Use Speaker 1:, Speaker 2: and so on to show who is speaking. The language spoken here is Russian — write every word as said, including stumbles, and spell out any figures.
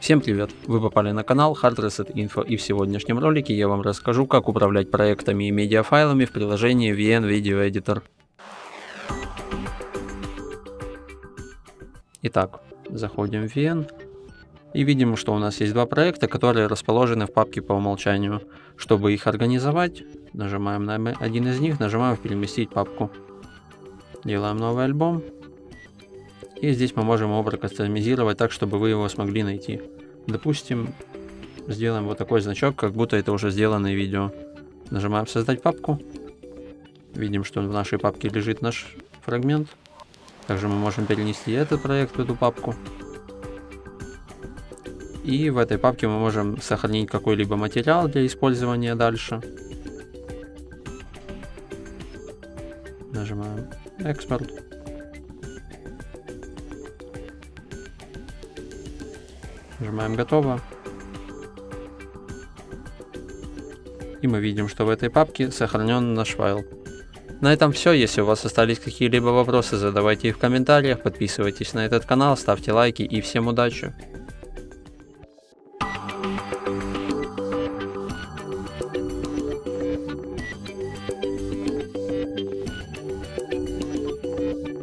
Speaker 1: Всем привет! Вы попали на канал Hard Reset Info, и в сегодняшнем ролике я вам расскажу, как управлять проектами и медиафайлами в приложении ви эн Video Editor. Итак, заходим в ви эн и видим, что у нас есть два проекта, которые расположены в папке по умолчанию. Чтобы их организовать, нажимаем на один из них, нажимаем переместить папку. Делаем новый альбом. И здесь мы можем его кастомизировать так, чтобы вы его смогли найти. Допустим, сделаем вот такой значок, как будто это уже сделанное видео. Нажимаем создать папку. Видим, что в нашей папке лежит наш фрагмент. Также мы можем перенести этот проект в эту папку. И в этой папке мы можем сохранить какой-либо материал для использования дальше. Нажимаем экспорт. Нажимаем готово. И мы видим, что в этой папке сохранен наш файл. На этом все. Если у вас остались какие-либо вопросы, задавайте их в комментариях, подписывайтесь на этот канал, ставьте лайки и всем удачи!